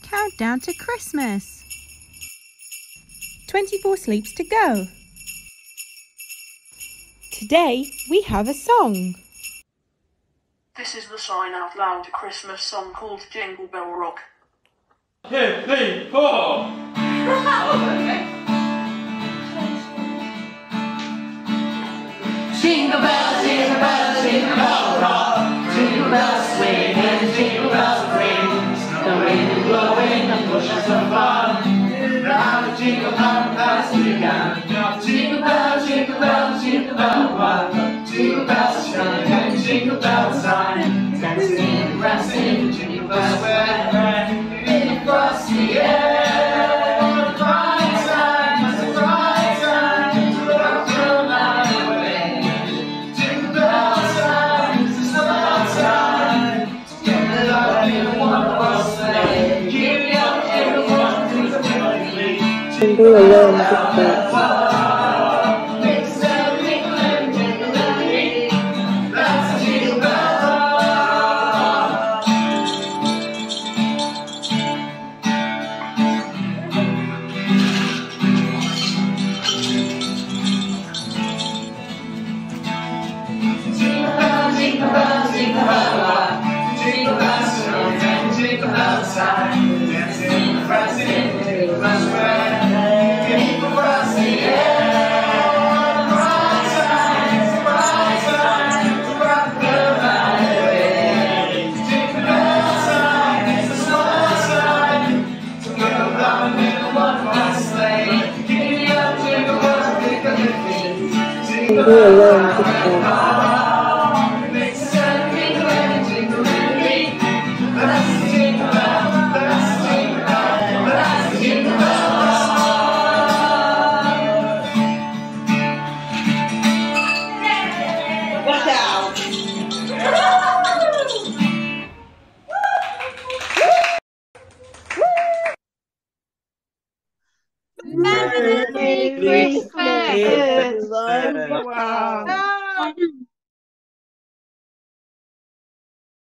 Countdown to Christmas. 24 sleeps to go. Today we have a song. This is the SignOutLoud Christmas song called Jingle Bell Rock. Hip, hip, ho! Jingle bells, jingle bells, jingle bell rock. Jingle bells swing and jingle bells ring. The wind is blowing and bushes of fun. Now the jingle hop has begun. Jingle bells, jingle bells, jingle bell rock. Jingle bells chime and jingle bells chime. Dancing in the grass in the jingle bells swing. In the frosty air. Jingle alone with that. Merry Christmas! Wow.